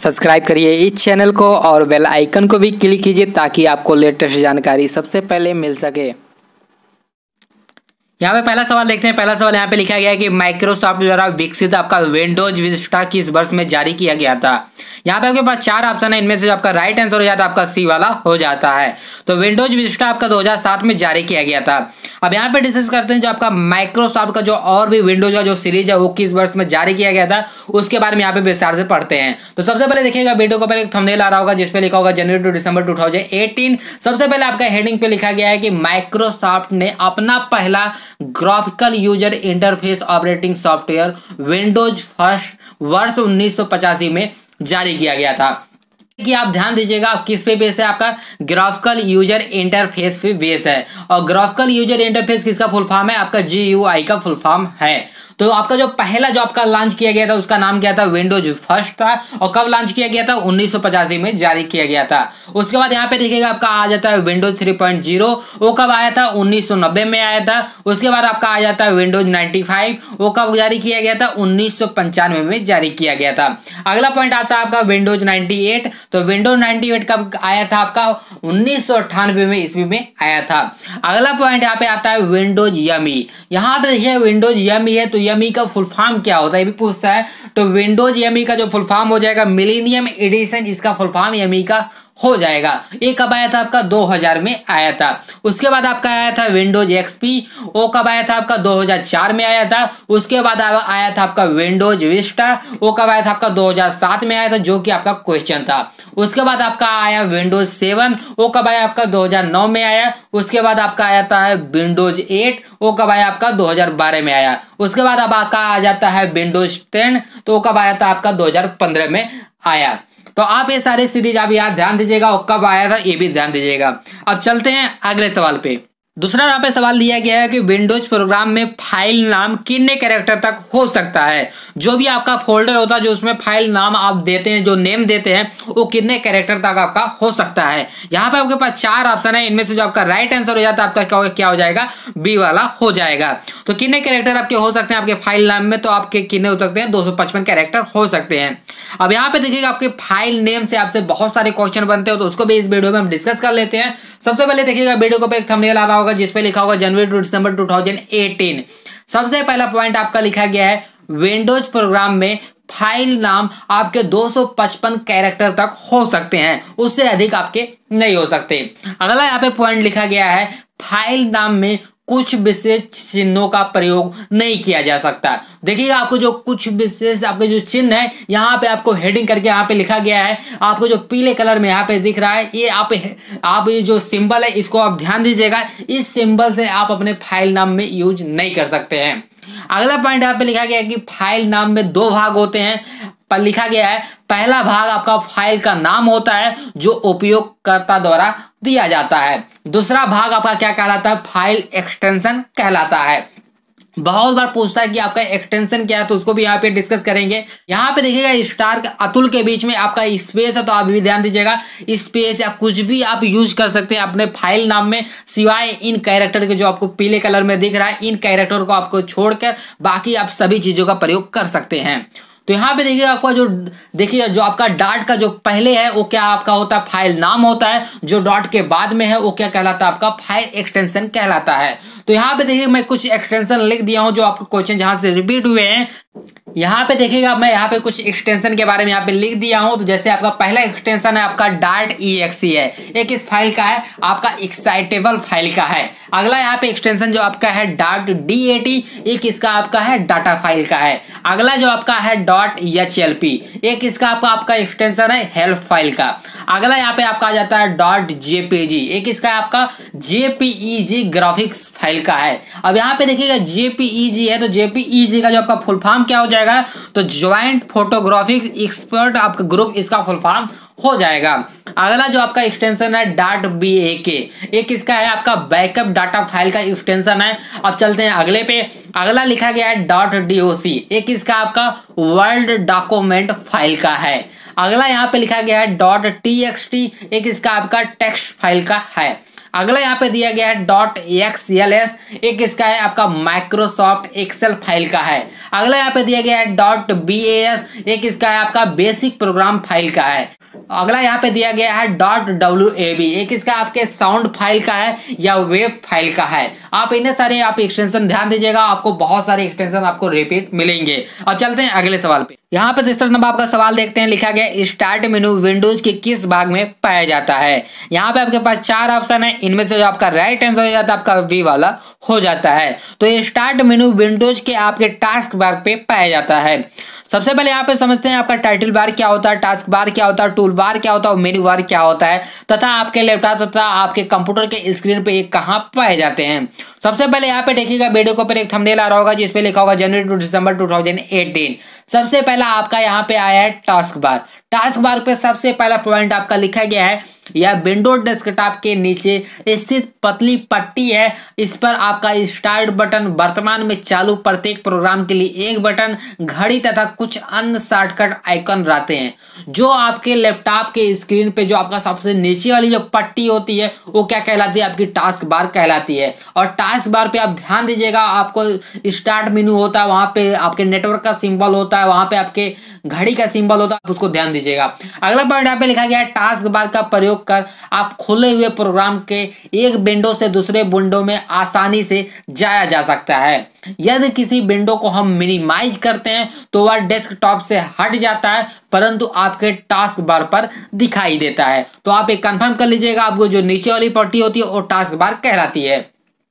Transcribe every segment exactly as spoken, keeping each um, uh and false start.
Subscribe करिए इस channel को और बेल आइकन को भी क्लिक कीजिए ताकि आपको लेटेस्ट जानकारी सबसे पहले मिल सके। यहाँ पे पहला सवाल देखते हैं। पहला सवाल यहाँ पे लिखा गया है कि माइक्रोसॉफ्ट द्वारा विकसित आपका विंडोज विस्टा किस वर्ष में जारी किया गया था। यहाँ पे आपके पास चार ऑप्शन है, इनमें से जो आपका राइट आंसर हो जाता है आपका सी वाला हो जाता है। तो विंडोज विस्टा आपका दो हज़ार सात में जारी किया गया था। अब यहाँ पे डिस्कस करते हैं जो आपका माइक्रोसॉफ्ट का जो और भी विंडोज का जो सीरीज है वो किस वर्ष में जारी किया गया था, उसके बारे में यहाँ पे विस्तार से पढ़ते हैं। तो सबसे पहले देखिएगा वीडियो को पहले एक थंबनेल आ रहा होगा जिसपे लिखा होगा जनवरी to December two thousand eighteen. सबसे पहले आपका हेडिंग पे लिखा गया है कि माइक्रोसॉफ्ट ने अपना पहला graphical user interface operating software Windows first वर्ष उन्नीस सौ पचासी में जारी किया गया था। कि आप ध्यान दीजिएगा किस पे बेस है, आपका ग्राफिकल यूजर इंटरफेस पे बेस है। और ग्राफिकल यूजर इंटरफेस किसका फुल फॉर्म है, आपका जी यू आई का फुल फॉर्म है। तो आपका जो पहला जो आपका लॉन्च किया गया था उसका नाम क्या था, विंडोज फर्स्ट था। और कब लॉन्च किया गया था, उन्नीस सौ पचासी में जारी किया गया था। उसके बाद यहाँ पे देखिएगा आपका आ जाता है विंडोज थ्री पॉइंट ज़ीरो, वो कब आया था, उन्नीस सौ नब्बे में आया था। उसके बाद आपका आ जाता है विंडोज नाइन्टी फाइव, वो कब जारी किया गया था, उन्नीस सौ पंचानवे में जारी किया गया था। अगला पॉइंट आता है आपका विंडोज नाइन्टी एट। तो विंडोज नाइन्टी एट कब आया था, आपका उन्नीस सौ अट्ठानवे में ईस्वी में आया था। अगला पॉइंट यहाँ पे आता है विंडोज यमी। यहाँ पे देखिए विंडोज यमी है, तो यमी का फुल फॉर्म क्या होता है ये भी पूछता है। तो विंडोज यमी का जो फुल फॉर्म हो जाएगा मिलेनियम एडिशन, इसका फुल फॉर्म यमी का हो जाएगा। ये कब आया था, आपका दो हज़ार में आया था। उसके बाद आपका आया था विंडोज एक्सपी, वो कब आया था, आपका दो हज़ार चार में आया था। उसके बाद आया था आपका विंडोज विस्टा, वो कब आया था, आपका दो हज़ार सात में आया था, जो कि आपका क्वेश्चन था। उसके बाद आपका आया विंडोज सेवन, वो कब आया, आपका दो हज़ार नौ में आया। उसके बाद आपका आया था विंडोज एट, वो कब आया, आपका दो हज़ार बारह में आया। उसके बाद अब आपका आ जाता है विंडोज टेन, तो वो कब आया था, आपका दो हज़ार पंद्रह में आया। तो आप ये सारे सीरीज आप याद ध्यान दीजिएगा और कब आया था ये भी ध्यान दीजिएगा। अब चलते हैं अगले सवाल पे। दूसरा यहाँ पे सवाल दिया गया है कि विंडोज प्रोग्राम में फाइल नाम कितने कैरेक्टर तक हो सकता है। जो भी आपका फोल्डर होता है जो उसमें फाइल नाम आप देते हैं, जो नेम देते हैं, वो कितने कैरेक्टर तक आपका हो सकता है। यहाँ पे आपके पास चार ऑप्शन है, इनमें से जो आपका राइट आंसर हो जाता है आपका क्या हो जाएगा, बी वाला हो जाएगा। तो कितने कैरेक्टर आपके हो सकते हैं आपके फाइल नाम में, तो आपके कितने हो सकते हैं, दो सौ पचपन कैरेक्टर हो सकते हैं। अब यहाँ पे देखिएगा आपके फाइल नेम से आपसे बहुत सारे क्वेश्चन बनते हो, तो उसको भी इस वीडियो में हम डिस्कस कर लेते हैं। सबसे पहले देखिएगा वीडियो को पे एक थंबनेल आ रहा होगा जिसपे लिखा होगा जनवरी to December two thousand eighteen. सबसे पहला पॉइंट आपका लिखा गया है विंडोज प्रोग्राम में फाइल नाम आपके दो सौ पचपन कैरेक्टर तक हो सकते हैं, उससे अधिक आपके नहीं हो सकते। अगला यहाँ पे पॉइंट लिखा गया है फाइल नाम में कुछ विशेष चिन्हों का प्रयोग नहीं किया जा सकता। देखिएगा आपको जो कुछ विशेष आपके जो चिन्ह है यहाँ पे आपको हेडिंग करके यहाँ पे लिखा गया है, आपको जो पीले कलर में यहाँ पे दिख रहा है, ये आप आप ये जो सिंबल है इसको आप ध्यान दीजिएगा। इस सिंबल से आप अपने फाइल नाम में यूज नहीं कर सकते हैं। अगला पॉइंट यहाँ पे लिखा गया है कि फाइल नाम में दो भाग होते हैं। पर लिखा गया है पहला भाग आपका फाइल का नाम होता है जो उपयोगकर्ता द्वारा दिया जाता है। दूसरा भाग आपका क्या कहलाता है, फाइल एक्सटेंशन कहलाता है। बहुत बार पूछता है कि आपका एक्सटेंशन क्या है, तो उसको भी यहाँ पे डिस्कस करेंगे। यहाँ पे देखिएगा स्टार का अतुल के बीच में आपका स्पेस है, तो आप भी ध्यान दीजिएगा स्पेस या कुछ भी आप यूज कर सकते हैं अपने फाइल नाम में, सिवाय इन कैरेक्टर के जो आपको पीले कलर में दिख रहा है, इन कैरेक्टर को आपको छोड़कर बाकी आप सभी चीजों का प्रयोग कर सकते हैं। तो यहाँ पे देखिए आपका जो देखिए जो आपका डॉट का जो पहले है वो क्या आपका होता है, फाइल नाम होता है। जो डॉट के बाद में है वो क्या कहलाता है, आपका फाइल एक्सटेंशन कहलाता है। तो यहाँ पे देखिए मैं कुछ एक्सटेंशन लिख दिया हूँ जो आपको क्वेश्चन जहां से रिपीट हुए हैं। यहाँ पे देखिएगा मैं यहाँ पे कुछ एक्सटेंशन के बारे में यहाँ पे लिख दिया हूँ। तो जैसे आपका पहला एक्सटेंशन है आपका डॉट ई एक्स ई है, एक इस फाइल का है, आपका एक्साइटेबल फाइल का है। अगला यहाँ पे एक्सटेंशन जो आपका है डॉट डी ए टी, एक इसका आपका है डाटा फाइल का है। अगला जो आपका है डॉट एच एल पी, एक इसका आपका आपका एक्सटेंशन है हेल्प फाइल का। अगला यहाँ पे आपका आ जाता है डॉट जेपीजी, एक इसका आपका जेपीईजी ग्राफिक्स फाइल का है। अब यहाँ पे देखिएगा जेपीईजी है, तो जेपीईजी का जो आपका फुल फॉर्म क्या हो जाएगा, तो ज्वाइंट फोटोग्राफिक एक्सपर्ट आपका ग्रुप, इसका फुल फॉर्म हो जाएगा। अगला जो आपका एक्सटेंशन है डॉट बी ए के, एक इसका है आपका बैकअप डाटा फाइल का एक्सटेंशन है। अब चलते हैं अगले पे। अगला लिखा गया है डॉट डी ओ सी, एक इसका आपका वर्ड डॉक्यूमेंट फाइल का है। अगला यहाँ पे लिखा गया है डॉट टी एक्स टी, एक इसका आपका टेक्स्ट फाइल का है। अगला यहाँ पे दिया गया है डॉट एक्स एल एस, एक इसका है आपका माइक्रोसॉफ्ट एक्सेल फाइल का है। अगला यहाँ पे दिया गया है डॉट बी ए एस, एक इसका है आपका बेसिक प्रोग्राम फाइल का है। अगला यहाँ पे दिया गया है डॉट डब्ल्यू ए बी, एक इसका आपके साउंड फाइल का है या वेब फाइल का है। आप इन्हें सारे आप एक्सटेंशन ध्यान दीजिएगा, आपको बहुत सारे एक्सटेंशन आपको रिपीट मिलेंगे। अब चलते हैं अगले सवाल पे। यहाँ पे तीसरा नंबर आपका सवाल देखते हैं, लिखा गया स्टार्ट मेनू विंडोज के किस भाग में पाया जाता है। यहाँ पे आपके पास चार ऑप्शन है, इनमें से जो आपका राइट आंसर हो जाता है आपका वी वाला हो जाता है। तो ये स्टार्ट मेनू विंडोज के आपके टास्क बार पे पाया जाता है। सबसे पहले यहाँ पे समझते हैं आपका टाइटल बार क्या होता है, टास्क बार क्या होता है, टूल बार क्या होता है और मेनू बार क्या होता है, तथा आपके लैपटॉप तथा आपके कंप्यूटर के स्क्रीन पे ये कहाँ पाए जाते हैं। सबसे पहले यहाँ पे देखिएगा वीडियो के ऊपर एक थंबनेल आ रहा होगा जिसपे लिखा होगा जनवरी to December two thousand eighteen. सबसे पहला आपका यहाँ पे आया है टास्क बार। टास्क बार पे सबसे पहला पॉइंट आपका लिखा गया है, यह विंडोज डेस्कटॉप के नीचे स्थित पतली पट्टी है। इस पर आपका स्टार्ट बटन वर्तमान में चालू प्रत्येक प्रोग्राम के लिए एक बटन, घड़ी तथा कुछ अन्य शॉर्टकट आइकन रहते हैं। जो आपके लैपटॉप के स्क्रीन पे जो आपका सबसे नीचे वाली जो पट्टी होती है वो क्या कहलाती है, आपकी टास्क बार कहलाती है। और टास्क बार पे आप ध्यान दीजिएगा, आपको स्टार्ट मेनू होता है, वहां पे आपके नेटवर्क का सिंबल होता है, वहां पे आपके घड़ी का सिंबल होता है, उसको ध्यान दीजिएगा। अगला पॉइंट यहाँ पे लिखा गया है टास्क बार का प्रयोग कर आप खुले हुए प्रोग्राम के एक विंडो से दूसरे विंडो में आसानी से जाया जा सकता है। यदि किसी विंडो को हम मिनिमाइज करते हैं तो वह डेस्कटॉप से हट जाता है परंतु आपके टास्क बार पर दिखाई देता है। तो आप एक कंफर्म कर लीजिएगा, आपको जो नीचे वाली पट्टी होती है वो टास्क बार कहलाती है।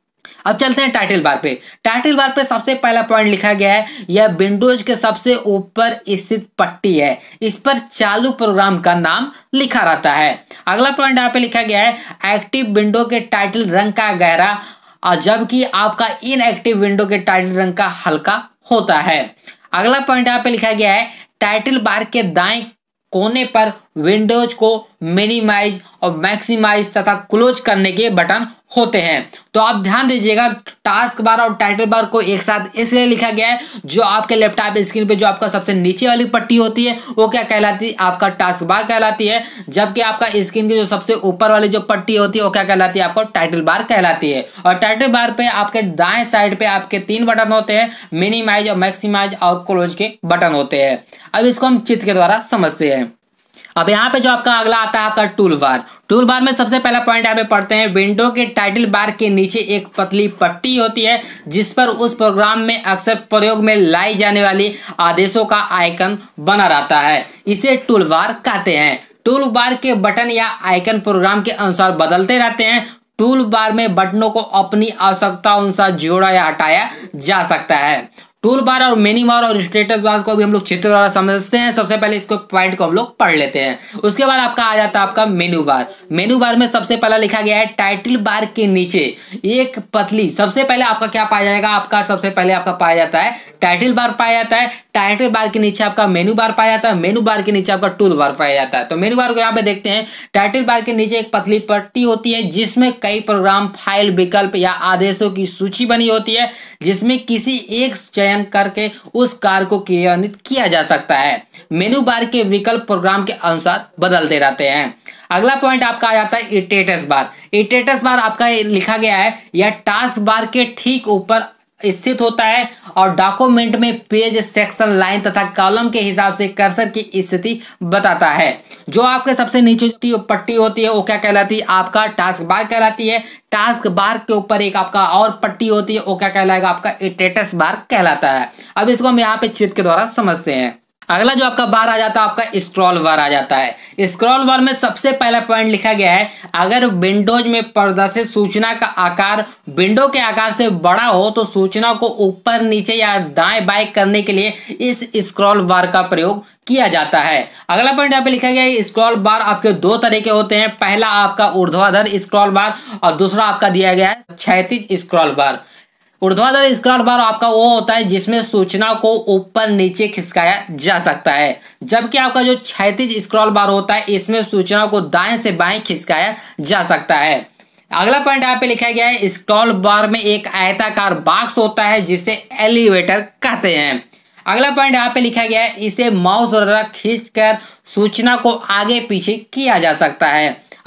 अब चलते हैं टाइटल बार पे। टाइटल बार पे सबसे पहला पॉइंट लिखा गया है, यह विंडोज के सबसे ऊपर स्थित पट्टी है, इस पर चालू प्रोग्राम का नाम लिखा रहता है। अगला पॉइंट यहाँ पे लिखा गया है एक्टिव विंडो के टाइटल रंग का गहरा और जबकि आपका इनएक्टिव विंडो के टाइटल रंग का हल्का होता है। अगला पॉइंट यहाँ पे लिखा गया है टाइटल बार के दाएं कोने पर विंडोज को मिनिमाइज और मैक्सिमाइज तथा क्लोज करने के बटन होते हैं। तो आप ध्यान दीजिएगा, टास्क बार और टाइटल बार को एक साथ इसलिए लिखा गया है, जो आपके लैपटॉप स्क्रीन पे जो आपका सबसे नीचे वाली पट्टी होती है वो क्या कहलाती है, आपका टास्क बार कहलाती है। जबकि आपका स्क्रीन की जो सबसे ऊपर वाली जो पट्टी होती है वो क्या कहलाती है, आपको टाइटल बार कहलाती है। और टाइटल बार पे आपके दाएं साइड पे आपके तीन बटन होते हैं, मिनिमाइज और मैक्सिमाइज और क्लोज के बटन होते हैं। अब इसको हम चित्र के द्वारा समझते हैं। अब यहाँ पे जो आपका अगला आता है आपका टूल बार। टूल बार में सबसे पहला पॉइंट यहाँ पे पढ़ते हैं, विंडो के टाइटल बार के नीचे एक पतली पट्टी होती है जिस पर उस प्रोग्राम में अक्सर प्रयोग में लाई जाने वाली आदेशों का आइकन बना रहता है, इसे टूल बार कहते हैं। टूल बार के बटन या आइकन प्रोग्राम के अनुसार बदलते रहते हैं। टूल बार में बटनों को अपनी आवश्यकता अनुसार जोड़ा या हटाया जा सकता है। टूल बार और मेनू बार और स्टेटस बार को भी हम लोग चित्र द्वारा समझते हैं। सबसे पहले इसको पॉइंट को हम लोग पढ़ लेते हैं, उसके बाद आपका आ जाता है आपका मेनू बार। मेनू बार में सबसे पहला लिखा गया है टाइटल बार के नीचे एक पतली, सबसे पहले आपका क्या पाया जाएगा, आपका सबसे पहले आपका पाया जाता है टाइटल बार पाया जाता है। टाइटल बार के नीचे आपका मेनू बार पाया जाता है, मेनू बार के नीचे आपका टूल बार पाया जाता है। तो मेनू बार को यहाँ पे देखते हैं, टाइटल बार के नीचे एक पतली पट्टी होती है जिसमें कई प्रोग्राम, फाइल, विकल्प या आदेशों की सूची बनी होती है, जिसमें किसी एक चयन करके उस कार्य को क्रियान्वित किया जा सकता है। मेनू बार के विकल्प प्रोग्राम के अनुसार बदलते रहते हैं। अगला पॉइंट आपका आ जाता है स्टेटस बार। स्टेटस बार आपका लिखा गया है, यह टास्क बार के ठीक ऊपर स्थित होता है और डॉक्यूमेंट में पेज, सेक्शन, लाइन तथा कॉलम के हिसाब से कर्सर की स्थिति बताता है। जो आपके सबसे नीचे जो पट्टी होती है वो क्या कहलाती है, आपका टास्क बार कहलाती है। टास्क बार के ऊपर एक आपका और पट्टी होती है वो क्या कहलाएगा, आपका स्टेटस बार कहलाता है। अब इसको हम यहाँ पे चित्र के द्वारा समझते हैं। अगला जो आपका बार आ जाता है आपका स्क्रॉल बार आ जाता है। स्क्रॉल बार में सबसे पहला पॉइंट लिखा गया है, अगर विंडोज में प्रदर्शित सूचना का आकार विंडो के आकार से बड़ा हो तो सूचना को ऊपर, नीचे या दाएं बाएं करने के लिए इस स्क्रॉल बार का प्रयोग किया जाता है। अगला पॉइंट यहाँ पे लिखा गया है, स्क्रॉल बार आपके दो तरह के होते हैं, पहला आपका ऊर्ध्वाधर स्क्रॉल बार और दूसरा आपका दिया गया है क्षैतिज स्क्रॉल बार। ऊर्ध्वाधर स्क्रॉल बार आपका वो होता है जिसमें सूचना को ऊपर नीचे खिसकाया जा सकता है, जबकि आपका जो क्षैतिज स्क्रॉल बार होता है इसमें सूचना को दाएं से बाएं खिसकाया जा सकता है। अगला पॉइंट यहाँ पे लिखा गया है, स्क्रॉल बार में एक आयताकार बॉक्स होता है जिसे एलिवेटर कहते हैं। अगला पॉइंट यहाँ पे लिखा गया है, इसे माउस द्वारा खींचकर सूचना को आगे पीछे किया जा सकता है।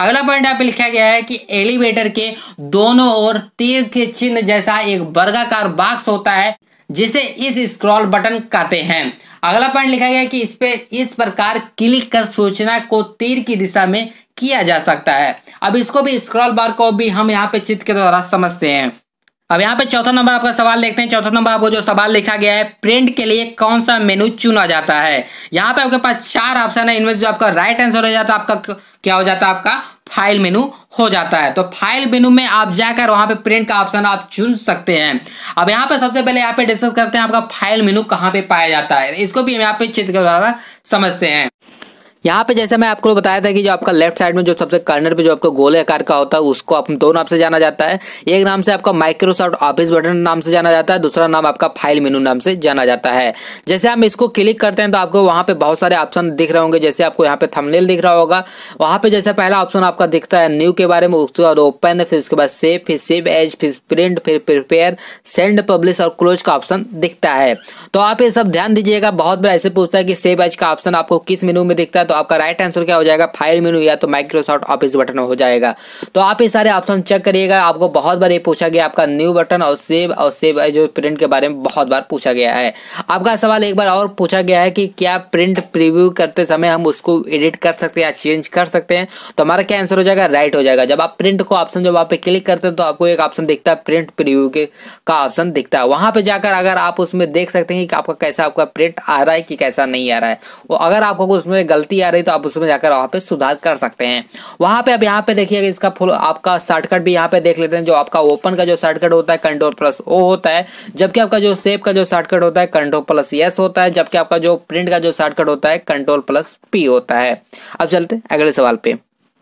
अगला पॉइंट यहाँ पे लिखा गया है कि एलिवेटर के दोनों ओर तीर के चिन्ह जैसा एक वर्गाकार बॉक्स होता है जिसे इस स्क्रॉल बटन कहते हैं। अगला पॉइंट लिखा गया है कि इस पे इस प्रकार क्लिक कर सूचना को तीर की दिशा में किया जा सकता है। अब इसको भी स्क्रॉल बार को भी हम यहाँ पे चित्र के द्वारा समझते हैं। अब यहाँ पे चौथा नंबर आपका सवाल देखते हैं। चौथा नंबर आपको जो सवाल लिखा गया है, प्रिंट के लिए कौन सा मेनू चुना जाता है। यहाँ पे आपके पास चार ऑप्शन है, इनमें से जो आपका राइट आंसर हो जाता है आपका क्या हो जाता है, आपका फाइल मेनू हो जाता है। तो फाइल मेनू में आप जाकर वहां पे प्रिंट का ऑप्शन आप चुन सकते हैं। अब यहाँ पे सबसे पहले यहाँ पे डिस्कस करते हैं आपका फाइल मेनू कहाँ पे पाया जाता है, इसको भी हम यहाँ पे चित्र के द्वारा समझते हैं। यहाँ पे जैसे मैं आपको बताया था कि जो आपका लेफ्ट साइड में जो सबसे कॉर्नर पे जो आपका गोले आकार का होता है उसको आप दो नाम से जाना जाता है। एक नाम से आपका माइक्रोसॉफ्ट ऑफिस बटन नाम से जाना जाता है, दूसरा नाम आपका फाइल मेनू नाम से जाना जाता है। जैसे हम इसको क्लिक करते हैं तो आपको वहाँ पे बहुत सारे ऑप्शन दिख रहे होंगे। जैसे आपको यहाँ पे थंबनेल दिख रहा होगा, वहाँ पे जैसे पहला ऑप्शन आपका दिखता है न्यू के बारे में, उसके बाद ओपन, फिर उसके बाद सेव, फिर सेव एज, फिर प्रिंट, फिर प्रिपेयर, सेंड, पब्लिश और क्लोज का ऑप्शन दिखता है। तो आप ये सब ध्यान दीजिएगा। बहुत बार ऐसे पूछता है कि सेव एज का ऑप्शन आपको किस मेनू में दिखता है, तो आपका राइट आंसर क्या हो जाएगा, फाइल मेनू या तो माइक्रोसॉफ्ट ऑफिस बटन हो जाएगा। तो आप ये सारे ऑप्शन चेक करिएगा। आपको बहुत बार ये पूछा गया आपका न्यू बटन और सेव और सेव जो प्रिंट के बारे में बहुत बार पूछा गया है। आपका सवाल एक बार और पूछा गया है कि क्या प्रिंट प्रीव्यू करते समय हम उसको एडिट कर सकते हैं या चेंज कर सकते हैं, तो हमारा क्या आंसर हो जाएगा, राइट हो जाएगा। जब आप प्रिंट को ऑप्शन जब आप पे क्लिक करते हैं तो आपको एक ऑप्शन दिखता है प्रिंट प्रीव्यू के का ऑप्शन दिखता है। वहां पे जाकर अगर आप उसमें देख सकते हैं कि आपका कैसा आपका प्रिंट आ रहा है कि कैसा नहीं आ रहा है। वो अगर आपको उसमें गलती आ रही है तो आप उसमें जाकर वहां पे सुधार कर सकते हैं। वहां पे अब यहाँ पे देखिएगा इसका फुल आपका शॉर्टकट भी यहाँ पे देख लेते हैं। जो आपका ओपन का जो शॉर्टकट होता है कंट्रोल प्लस ओ होता है, जबकि आपका जो सेव का जो शॉर्टकट होता है कंट्रोल प्लस एस होता है, जबकि आपका जो प्रिंट का जो शॉर्टकट होता है कंट्रोल प्लस पी होता है। अब चलते हैं अगले सवाल पे।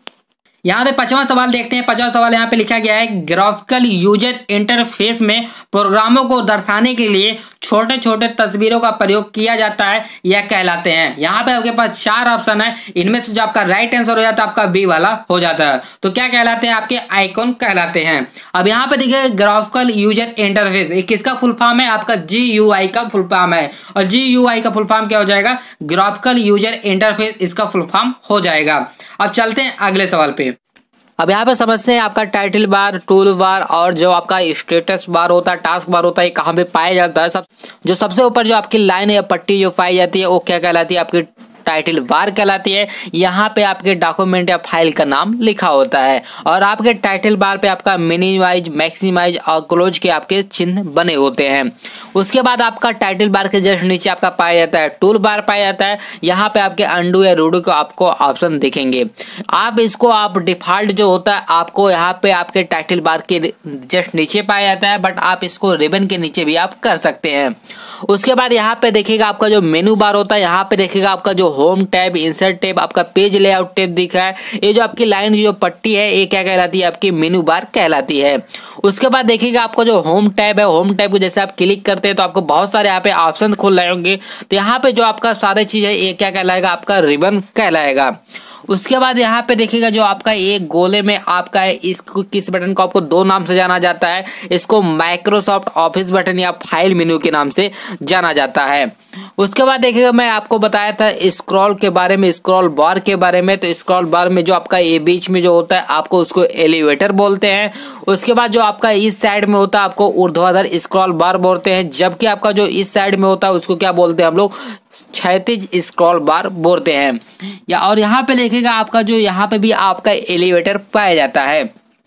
यहाँ पे पांचवा सवाल देखते हैं। पांचवा सवाल यहाँ पे लिखा गया है, ग्राफिकल यूजर इंटरफेस में प्रोग्रामों को दर्शाने के लिए छोटे छोटे तस्वीरों का प्रयोग किया जाता है, यह कहलाते हैं। यहाँ पे आपके पास चार ऑप्शन है, इनमें से जो आपका राइट आंसर हो जाता है आपका बी वाला हो जाता है। तो क्या कहलाते हैं, आपके आइकॉन कहलाते हैं। अब यहाँ पे देखिए ग्राफिकल यूजर इंटरफेस ये किसका फुल फॉर्म है, आपका जी यू आई का फुल फॉर्म है। और जी यू आई का फुल फॉर्म क्या हो जाएगा, ग्राफिकल यूजर इंटरफेस इसका फुल फॉर्म हो जाएगा। अब चलते हैं अगले सवाल पे। अब यहाँ पे समझते हैं आपका टाइटल बार, टूल बार और जो आपका स्टेटस बार होता है, टास्क बार होता है, कहाँ पे पाया जाता है। सब जो सबसे ऊपर जो आपकी लाइन या पट्टी जो पाई जाती है वो क्या कहलाती है, आपकी टाइटल बार कहलाती है। यहाँ पे आपके डॉक्यूमेंट या फाइल का नाम लिखा होता है और आपके टाइटल बार पे आपका मिनिमाइज, मैक्सिमाइज और क्लोज के आपके चिन्ह बने होते हैं। उसके बाद आपका टाइटल बार के जस्ट नीचे आपका पाया जाता है टूल बार पाया जाता है। यहाँ पे आपके अंडू या रूडू को आपको ऑप्शन दिखेंगे। आप इसको आप डिफॉल्ट जो होता है आपको यहाँ पे आपके टाइटल बार के जस्ट नीचे पाया जाता है, बट आप इसको रिबन के नीचे भी आप कर सकते हैं। उसके बाद यहाँ पे देखिएगा आपका जो मेनू बार होता है, यहाँ पे देखिएगा आपका जो होम टैब, इंसर्ट टैब, आपका पेज लेआउट टैब दिख रहा है। ये जो आपकी लाइन जो पट्टी है ये क्या कहलाती है, आपकी मेनू बार कहलाती है। उसके बाद देखिएगा आपका जो होम टैब है, होम टैब को जैसे आप क्लिक करते हैं तो आपको बहुत सारे यहाँ पे ऑप्शन खुल रहे होंगे। तो यहाँ पे जो आपका सारे चीज है ये क्या कहलाएगा, आपका रिबन कहलाएगा। उसके बाद यहाँ पे देखिएगा जो आपका एक गोले में आपका है, इसको किस बटन को आपको दो नाम से जाना जाता है। इसको माइक्रोसॉफ्ट ऑफिस बटन या फाइल मेनू के नाम से जाना जाता है। उसके बाद देखिएगा मैं आपको बताया था स्क्रॉल के बारे में, स्क्रॉल बार के बारे में। तो स्क्रॉल बार में जो आपका ये बीच में जो होता है आपको उसको एलिवेटर बोलते हैं। उसके बाद जो आपका इस साइड में होता है आपको ऊर्ध्वाधर स्क्रॉल बार बोलते हैं, जबकि आपका जो इस साइड में होता है उसको क्या बोलते हैं हम लोग, क्षैतिज स्क्रॉल बार बोलते हैं। या और यहाँ पे देखिएगा आपका जो यहाँ पे भी आपका एलिवेटर पाया जाता है।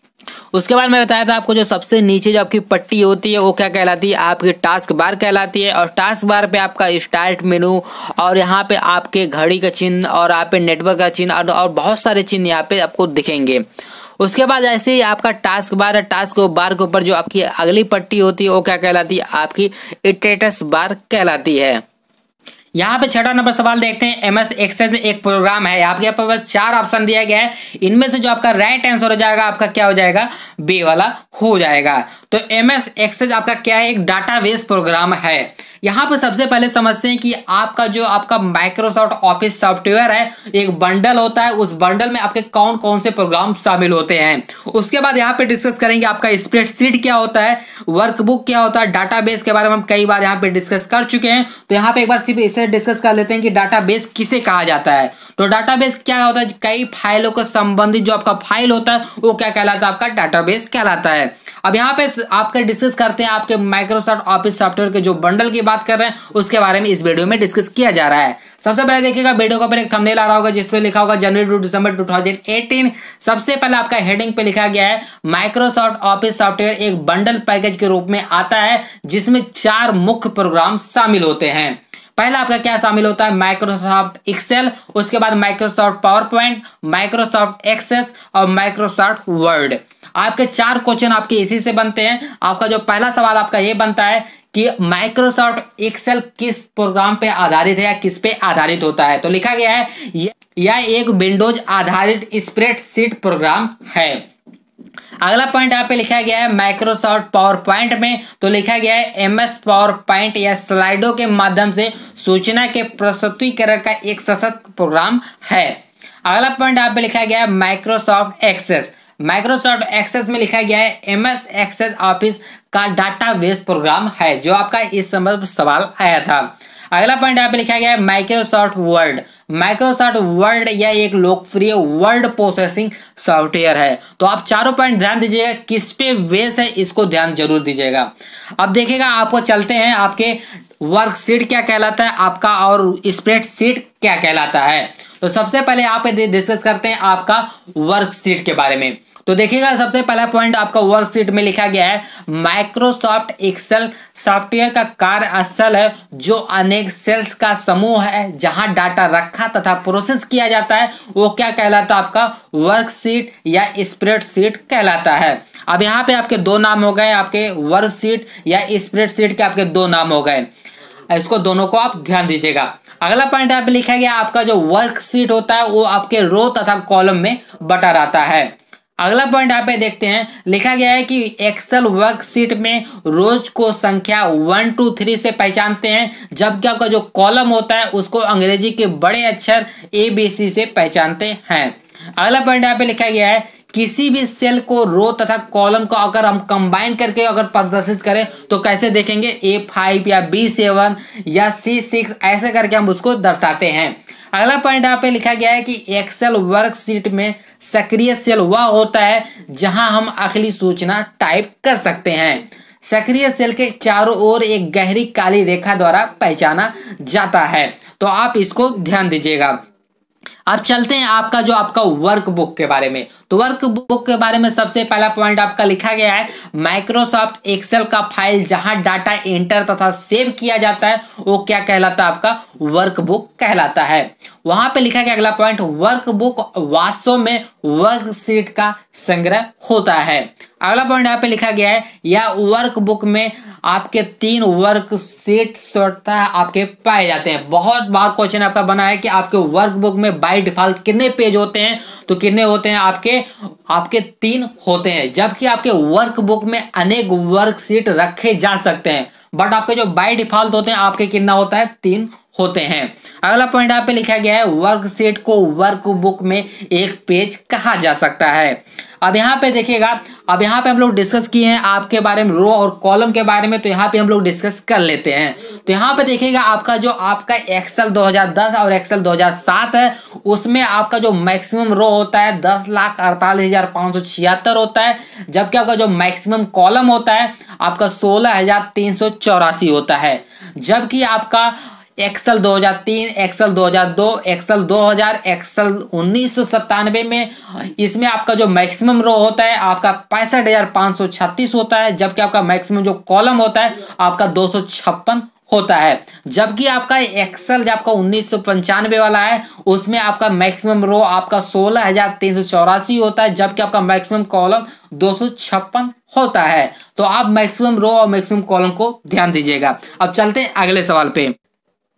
उसके बाद मैं बताया था आपको जो सबसे नीचे जो आपकी पट्टी होती है वो क्या कहलाती है, आपकी टास्क बार कहलाती है। और टास्क बार पे आपका स्टार्ट मेनू और यहाँ पे आपके घड़ी का चिन्ह और यहाँ पे नेटवर्क का चिन्ह और, और बहुत सारे चिन्ह यहाँ पे आपको दिखेंगे। उसके बाद ऐसे ही आपका टास्क बार है, टास्क बार के ऊपर जो आपकी अगली पट्टी होती है वो क्या कहलाती है, आपकी स्टेटस बार कहलाती है। यहाँ पे छठा नंबर सवाल देखते हैं। एम एस एक्सेल एक प्रोग्राम है, आपके यहाँ पास चार ऑप्शन दिया गया है, इनमें से जो आपका राइट आंसर हो जाएगा आपका क्या हो जाएगा, बी वाला हो जाएगा। तो एम एस एक्सेल आपका क्या है, एक डाटाबेस प्रोग्राम है। यहाँ पर सबसे पहले समझते हैं कि आपका जो आपका माइक्रोसॉफ्ट ऑफिस सॉफ्टवेयर है एक बंडल होता है, उस बंडल में आपके कौन कौन से प्रोग्राम शामिल होते हैं। उसके बाद यहाँ पे डिस्कस करेंगे आपका स्प्रेडशीट क्या होता है, वर्कबुक क्या होता है, डाटाबेस के बारे में हम कई बार यहाँ पे डिस्कस कर चुके हैं। तो यहाँ पे एक बार सिर्फ इसे डिस्कस कर लेते हैं कि डाटाबेस किसे कहा जाता है। तो डाटाबेस क्या होता है, कई फाइलों को संबंधित जो आपका फाइल होता है वो क्या कहलाता है, आपका डाटाबेस कहलाता है। अब यहाँ पे आपका डिस्कस करते हैं आपके माइक्रोसॉफ्ट ऑफिस सॉफ्टवेयर के जो बंडल की बात कर रहे हैं उसके बारे में इस वीडियो में डिस्कस किया जा रहा है। सबसे पहले देखिएगा वीडियो के ऊपर एक थंबनेल आ रहा होगा जिसपे लिखा होगा जनवरी to December two thousand eighteen. सबसे पहले आपका हेडिंग पे लिखा गया है माइक्रोसॉफ्ट ऑफिस सॉफ्टवेयर एक बंडल पैकेज के रूप में आता है जिसमें चार मुख्य प्रोग्राम शामिल होते हैं। पहला आपका क्या शामिल होता है, माइक्रोसॉफ्ट एक्सेल, उसके बाद Microsoft PowerPoint, Microsoft Access और माइक्रोसॉफ्ट वर्ड। आपके चार क्वेश्चन आपके इसी से बनते हैं। आपका जो पहला सवाल आपका ये बनता है कि माइक्रोसॉफ्ट एक्सेल किस प्रोग्राम पे आधारित है या किस पे आधारित होता है। तो लिखा गया है यह एक विंडोज आधारित स्प्रेडशीट प्रोग्राम है। अगला पॉइंट यहाँ पे लिखा गया है माइक्रोसॉफ्ट पावर पॉइंट में, तो लिखा गया है एमएस पावर पॉइंट या स्लाइडों के माध्यम से सूचना के प्रस्तुतीकरण का एक सशक्त प्रोग्राम है। अगला पॉइंट यहाँ पे लिखा गया है माइक्रोसॉफ्ट एक्सेस। माइक्रोसॉफ्ट एक्सेस में लिखा गया है एमएस एक्सेस ऑफिस का डाटाबेस प्रोग्राम है, जो आपका इस संबंध सवाल आया था। अगला पॉइंट यहाँ पे लिखा गया है माइक्रोसॉफ्ट वर्ड। माइक्रोसॉफ्ट वर्ड यह एक लोकप्रिय वर्ड प्रोसेसिंग सॉफ्टवेयर है। तो आप चारों पॉइंट ध्यान दीजिएगा, किस पे बेस है इसको ध्यान जरूर दीजिएगा। अब देखिएगा आपको चलते हैं आपके वर्कशीट क्या कहलाता है आपका और स्प्रेडशीट क्या कहलाता है। तो सबसे पहले यहाँ पे डिस्कस करते हैं आपका वर्कशीट के बारे में। तो देखिएगा सबसे पहला पॉइंट आपका वर्कशीट में लिखा गया है माइक्रोसॉफ्ट एक्सेल सॉफ्टवेयर का कार्य स्थल है जो अनेक सेल्स का समूह है जहां डाटा रखा तथा प्रोसेस किया जाता है, वो क्या कहलाता है, आपका वर्कशीट या स्प्रेडशीट कहलाता है। अब यहाँ पे आपके दो नाम हो गए, आपके वर्कशीट या स्प्रेडशीट के आपके दो नाम हो गए, इसको दोनों को आप ध्यान दीजिएगा। अगला पॉइंट यहाँ पे लिखा गया आपका जो वर्कशीट होता है वो आपके रो तथा कॉलम में बटा रहता है। अगला पॉइंट यहाँ पे देखते हैं, लिखा गया है कि एक्सेल वर्कशीट में रोज को संख्या वन टू थ्री से पहचानते हैं, जबकि आपका जो कॉलम होता है उसको अंग्रेजी के बड़े अक्षर ए बी सी से पहचानते हैं। अगला पॉइंट यहाँ पे लिखा गया है किसी भी सेल को रो तथा कॉलम को अगर हम कंबाइन करके अगर प्रदर्शित करें तो कैसे देखेंगे, ए फाइव या बी सेवन या सी सिक्स ऐसे करके हम उसको दर्शाते हैं। अगला पॉइंट यहाँ पे लिखा गया है कि एक्सेल वर्कशीट में सक्रिय सेल वह होता है जहां हम अगली सूचना टाइप कर सकते हैं। सक्रिय सेल के चारों ओर एक गहरी काली रेखा द्वारा पहचाना जाता है। तो आप इसको ध्यान दीजिएगा। अब चलते हैं आपका जो आपका वर्कबुक के बारे में। तो वर्कबुक के बारे में सबसे पहला पॉइंट आपका लिखा गया है माइक्रोसॉफ्ट एक्सेल का फाइल जहां डाटा एंटर तथा सेव किया जाता है वो क्या कहलाता है, आपका वर्कबुक कहलाता है। वहां पे लिखा गया अगला पॉइंट वर्कबुक वास्तव में वर्कशीट का संग्रह होता है। अगला पॉइंट यहाँ पे लिखा गया है या वर्कबुक में आपके तीन वर्कशीट आपके पाए जाते हैं। बहुत बार क्वेश्चन आपका बना है कि आपके वर्कबुक में बाय डिफॉल्ट कितने पेज होते हैं, तो कितने होते हैं आपके आपके तीन होते हैं, जबकि आपके वर्कबुक में अनेक वर्कशीट रखे जा सकते हैं, बट आपके जो बाय डिफॉल्ट होते हैं आपके कितना होता है, तीन होते हैं। अगला पॉइंट यहाँ पे लिखा गया है वर्कशीट को वर्कबुक में एक पेज कहा जा सकता है। अब यहाँ पे देखिएगा, अब यहाँ पे हम लोग डिस्कस किए हैं आपके बारे में रो और कॉलम के बारे में, तो यहाँ पे हम लोग डिस्कस कर लेते हैं। तो यहाँ पे देखिएगा आपका जो आपका एक्सेल दो हज़ार दस और एक्सेल दो हज़ार सात है उसमें आपका जो मैक्सिमम रो होता है दस लाख अड़तालीस हजार पाँच सौ छिहत्तर होता है, जबकि आपका जो मैक्सिमम कॉलम होता है आपका सोलह हजार तीन सौ चौरासी होता है। जबकि आपका एक्सेल दो हज़ार तीन, एक्सेल दो हज़ार दो, एक्सेल दो हज़ार, एक्सेल उन्नीस सौ सत्तानवे में इसमें आपका जो मैक्सिमम रो होता है आपका पैंसठ हजार पाँच सौ छत्तीस होता है, जबकि आपका मैक्सिमम जो कॉलम होता है आपका दो सौ छप्पन होता है। जबकि आपका एक्सेल जो आपका उन्नीस सौ पंचानवे वाला है उसमें आपका मैक्सिमम रो आपका सोलह हजार तीन सौ चौरासी होता है, जबकि आपका मैक्सिमम कॉलम दो सौ छप्पन होता है। तो आप मैक्सिमम रो और मैक्सिमम कॉलम को ध्यान दीजिएगा। अब चलते हैं अगले सवाल पे।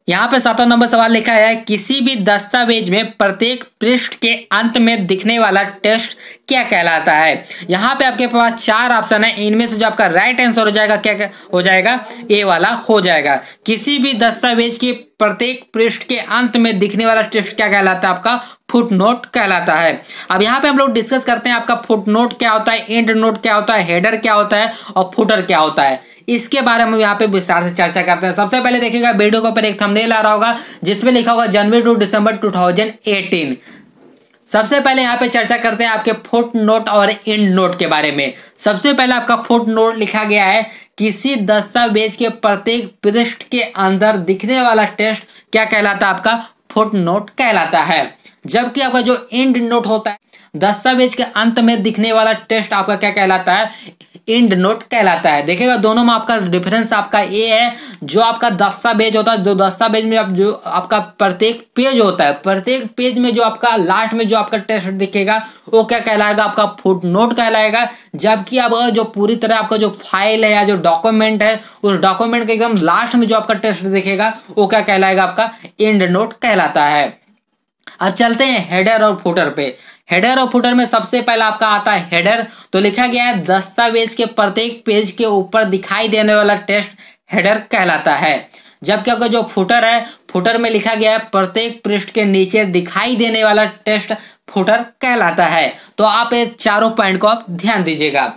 यहाँ पे सातवां नंबर सवाल लिखा है, किसी भी दस्तावेज में प्रत्येक पृष्ठ के अंत में दिखने वाला टेक्स्ट क्या कहलाता है। यहाँ पे आपके पास चार ऑप्शन है, इनमें से जो आपका राइट आंसर हो जाएगा क्या हो जाएगा, ए वाला हो जाएगा। किसी भी दस्तावेज के प्रत्येक पृष्ठ के अंत में दिखने वाला टेक्स्ट क्या कहलाता है, आपका फुट नोट कहलाता है। अब यहाँ पे हम लोग डिस्कस करते हैं आपका फुट नोट क्या होता है, एंड नोट क्या होता है, हेडर क्या होता है और फुटर क्या होता है, इसके बारे में यहाँ पे विस्तार से चर्चा करते हैं। सबसे पहले देखिएगा वीडियो के ऊपर एक थंबनेल आ रहा होगा जिसमें लिखा होगा जनवरी to December two thousand eighteen. सबसे पहले यहाँ पे चर्चा करते हैं आपके फुट नोट और एंड नोट के बारे में। सबसे पहले आपका फुट नोट लिखा गया है, किसी दस्तावेज के प्रत्येक पृष्ठ के अंदर दिखने वाला टेक्स्ट क्या कहलाता है, आपका फुट नोट कहलाता है। जबकि आपका जो एंड नोट होता है, दस्तावेज के अंत में दिखने वाला टेक्स्ट आपका क्या कहलाता है, एंड नोट कहलाता है। देखिएगा दोनों में आपका डिफरेंस आपका ये है, जो आपका दस्तावेज होता है, जो दस्तावेज में आप जो आपका प्रत्येक पेज होता है, प्रत्येक पेज में जो आपका लास्ट में जो आपका टेक्स्ट दिखेगा वो क्या कहलाएगा, आपका फुट नोट कहलाएगा। जबकि अब जो पूरी तरह आपका जो फाइल है या जो डॉक्यूमेंट है, उस डॉक्यूमेंट के एकदम लास्ट में जो आपका टेक्स्ट दिखेगा वो क्या कहलाएगा, आपका एंड नोट कहलाता है। अब चलते हैं हेडर और फुटर पे। हेडर और फुटर में सबसे पहला आपका आता है हेडर। तो लिखा गया है, दस्तावेज के प्रत्येक पेज के ऊपर दिखाई देने वाला टेक्स्ट हेडर कहलाता है। जबकि अगर जो फुटर है, फुटर में लिखा गया है प्रत्येक पृष्ठ के नीचे दिखाई देने वाला टेक्स्ट फुटर कहलाता है। तो आप ये चारों पॉइंट को आप ध्यान दीजिएगा।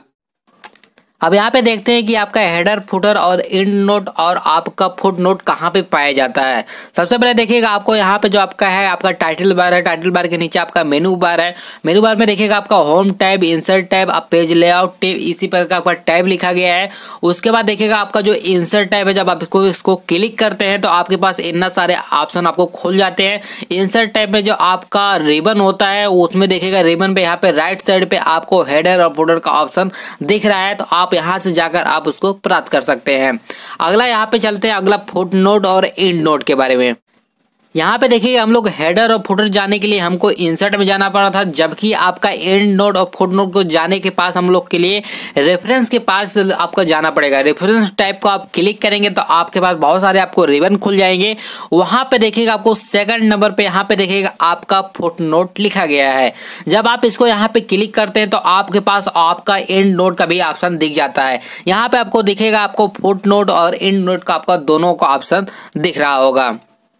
अब यहाँ पे देखते हैं कि आपका हेडर, फुटर और एंड नोट और आपका फुट नोट कहाँ पे पाया जाता है। सबसे पहले देखिएगा आपको यहाँ पे जो आपका है, आपका टाइटल बार है, टाइटल बार के नीचे आपका मेनू बार है। मेनू बार में देखिएगा आपका होम टैब, इंसर्ट टैब, आप पेज लेआउट टैब, इसी प्रकार का आपका टैब लिखा गया है। उसके बाद देखिएगा आपका जो इंसर्ट टैब है, जब आप इसको इसको क्लिक करते हैं तो आपके पास इतना सारे ऑप्शन आपको खुल जाते हैं। इंसर्ट टैब में जो आपका रिबन होता है, उसमें देखिएगा रिबन पे यहाँ पे राइट साइड पे आपको हेडर और फुटर का ऑप्शन दिख रहा है, तो आप यहां से जाकर आप उसको प्राप्त कर सकते हैं। अगला यहाँ पे चलते हैं, अगला फुट नोट और एंड नोट के बारे में। यहाँ पे देखिए हम लोग हेडर और फुटर जाने के लिए हमको इंसर्ट में जाना पड़ा था, जबकि आपका एंड नोट और फुट नोट को जाने के पास हम लोग के लिए रेफरेंस के पास आपको जाना पड़ेगा। रेफरेंस टाइप को आप क्लिक करेंगे तो आपके पास बहुत सारे आपको रिबन खुल जाएंगे। वहां पे देखिएगा आपको सेकंड नंबर पे यहाँ पे देखिएगा आपका फुट नोट लिखा गया है। जब आप इसको यहाँ पे क्लिक करते हैं तो आपके पास आपका एंड नोट का भी ऑप्शन दिख जाता है। यहाँ पे आपको दिखेगा आपको फुट नोट और एंड नोट का आपका दोनों का ऑप्शन दिख रहा होगा।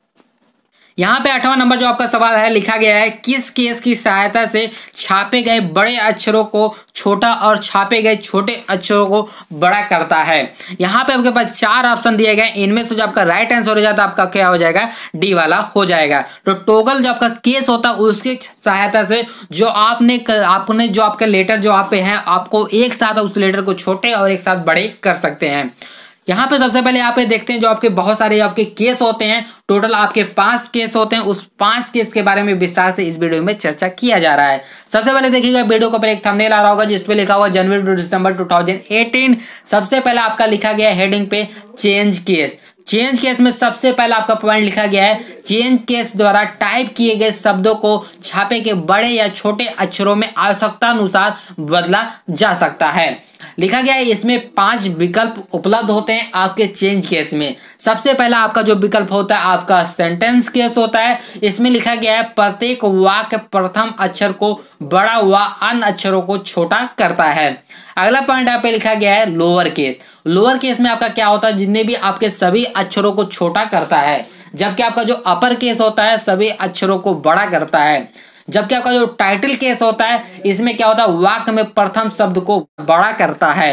यहाँ पे आठवां नंबर जो आपका सवाल है, लिखा गया है, किस केस की सहायता से छापे गए बड़े अक्षरों को छोटा और छापे गए छोटे अक्षरों को बड़ा करता है। यहाँ पे आपके पास चार ऑप्शन दिए गए, इनमें से जो आपका राइट आंसर हो जाता है आपका क्या हो जाएगा, डी वाला हो जाएगा। तो टॉगल जो आपका केस होता है उसकी सहायता से जो आपने आपने जो आपके लेटर जो आप पे हैं, आपको एक साथ उस लेटर को छोटे और एक साथ बड़े कर सकते हैं। यहाँ पे सबसे पहले यहाँ पे देखते हैं जो आपके बहुत सारे आपके केस होते हैं, टोटल आपके पांच केस होते हैं। उस पांच केस के बारे में विस्तार से इस वीडियो में चर्चा किया जा रहा है। सबसे पहले देखिएगा वीडियो के ऊपर एक थंबनेल आ रहा होगा जिसपे लिखा हुआ January to December two thousand eighteen. सबसे पहले आपका लिखा गया हेडिंग पे चेंज केस। चेंज केस में सबसे पहला आपका पॉइंट लिखा गया है, चेंज केस द्वारा टाइप किए गए शब्दों को छापे के बड़े या छोटे अक्षरों में आवश्यकता अनुसार बदला जा सकता है। लिखा गया है इसमें पांच विकल्प उपलब्ध होते हैं आपके चेंज केस में। सबसे पहला आपका जो विकल्प होता है आपका सेंटेंस केस होता है। इसमें लिखा गया है प्रत्येक वाक्य प्रथम अक्षर को बड़ा व अन्य अक्षरों को छोटा करता है। अगला पॉइंट यहाँ पे लिखा गया है लोअर केस। लोअर केस में आपका क्या होता है, जितने भी आपके सभी अक्षरों को छोटा करता है। जबकि आपका जो अपर केस होता है सभी अक्षरों को बड़ा करता है। जबकि आपका जो टाइटल केस होता है इसमें क्या होता है, वाक्य में प्रथम शब्द को बड़ा करता है।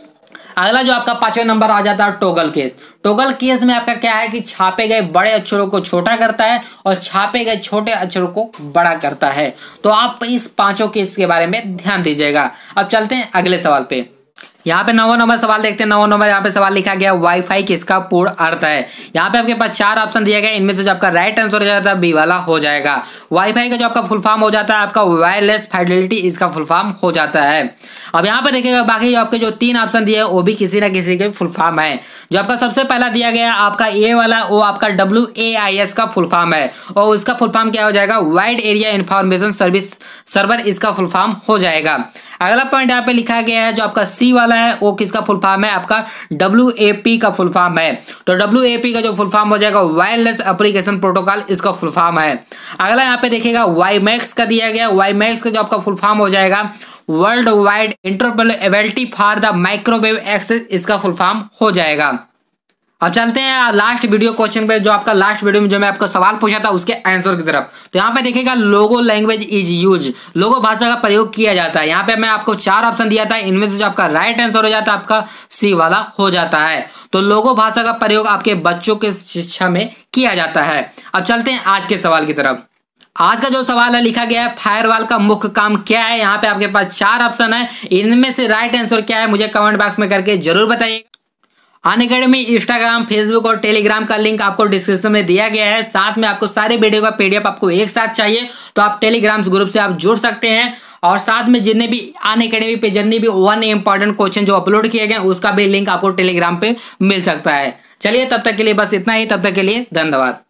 अगला जो आपका पांचवें नंबर आ जाता है टॉगल केस। टॉगल केस में आपका क्या है कि छापे गए बड़े अक्षरों को छोटा करता है और छापे गए छोटे अक्षरों को बड़ा करता है। तो आप इस पांचों केस के बारे में ध्यान दीजिएगा। अब चलते हैं अगले सवाल पे। यहाँ पे नौ नंबर सवाल देखते हैं। नौ नंबर यहाँ पे सवाल लिखा गया वाईफाई किसका पूर्ण अर्थ है। यहाँ पे आपके पास चार ऑप्शन दिए गए, इनमें से जो आपका राइट आंसर हो जाता है बी वाला हो जाएगा। वाईफाई का जो आपका फुल फॉर्म हो जाता है आपका वायरलेस फाइडेलिटी, इसका फुल फॉर्म हो जाता है। अब यहाँ पे देखिएगा बाकी जो आपके जो तीन ऑप्शन दिए वो भी किसी ना किसी के फुल फॉर्म है। जो आपका सबसे पहला दिया गया आपका ए वाला वो आपका डब्ल्यू ए आई एस का फुल फॉर्म है और उसका फुल फॉर्म क्या हो जाएगा, wide area information service server, इसका फुल फॉर्म हो जाएगा। अगला पॉइंट यहाँ पे लिखा गया है जो आपका सी वाला है वो किसका फुल फॉर्म है, आपका डब्ल्यू ए पी का फुल फॉर्म है। तो डब्ल्यू ए पी का जो फुल फॉर्म हो जाएगा वायरलेस एप्लीकेशन प्रोटोकॉल, इसका फुल फॉर्म है। अगला यहाँ पे देखिएगा वाईमैक्स का दिया गया, वाईमैक्स का जो आपका फुल फॉर्म हो जाएगा world wide interoperability for the microwave access, इसका फुल फॉर्म हो जाएगा। अब चलते हैं लास्ट वीडियो क्वेश्चन पे, जो आपका लास्ट वीडियो में जो मैं आपका सवाल पूछा था उसके आंसर की तरफ। तो यहाँ पे देखिएगा logo language is use, logo भाषा का प्रयोग किया जाता है। यहाँ पे मैं आपको चार ऑप्शन दिया था, इनमें से जो आपका राइट आंसर हो जाता है आपका सी वाला हो जाता है। तो लोगो भाषा का प्रयोग आपके बच्चों के शिक्षा में किया जाता है। अब चलते हैं आज के सवाल की तरफ। आज का जो सवाल है लिखा गया है फायरवॉल का मुख्य काम क्या है। यहाँ पे आपके पास चार ऑप्शन है, इनमें से राइट आंसर क्या है मुझे कमेंट बॉक्स में करके जरूर बताइए। अनअकैडमी इंस्टाग्राम, फेसबुक और टेलीग्राम का लिंक आपको डिस्क्रिप्शन में दिया गया है। साथ में आपको सारे वीडियो का पीडीएफ आपको एक साथ चाहिए तो आप टेलीग्राम ग्रुप से आप जुड़ सकते हैं। और साथ में जितने भी अनअकैडमी पे जितने भी वन इंपॉर्टेंट क्वेश्चन जो अपलोड किए गए उसका भी लिंक आपको टेलीग्राम पे मिल सकता है। चलिए तब तक के लिए बस इतना ही, तब तक के लिए धन्यवाद।